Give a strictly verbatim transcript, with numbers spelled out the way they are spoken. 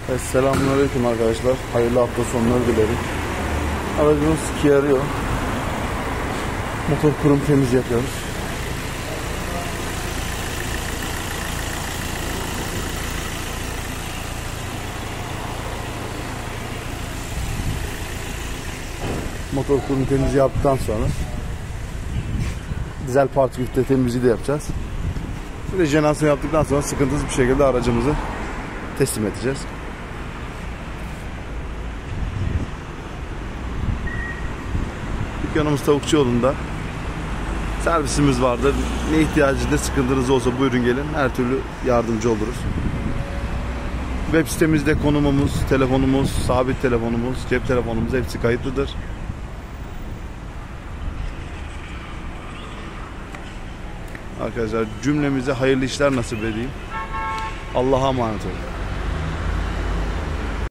Evet, selamünaleyküm arkadaşlar. Hayırlı hafta sonları dilerim. Aracımız Kia Rio. Motor kurum temiz yapıyoruz. Motor kurum temizliği yaptıktan sonra dizel partikülte temizliği de yapacağız. Böyle jenerasyon yaptıktan sonra sıkıntısız bir şekilde aracımızı teslim edeceğiz. Dükkanımız Tavukçu yolunda. Servisimiz vardır. Ne ihtiyacınız, ne sıkıntınız olsa buyurun gelin. Her türlü yardımcı oluruz. Web sitemizde konumumuz, telefonumuz, sabit telefonumuz, cep telefonumuz hepsi kayıtlıdır. Arkadaşlar cümlemize hayırlı işler nasip edeyim. Allah'a emanet olun.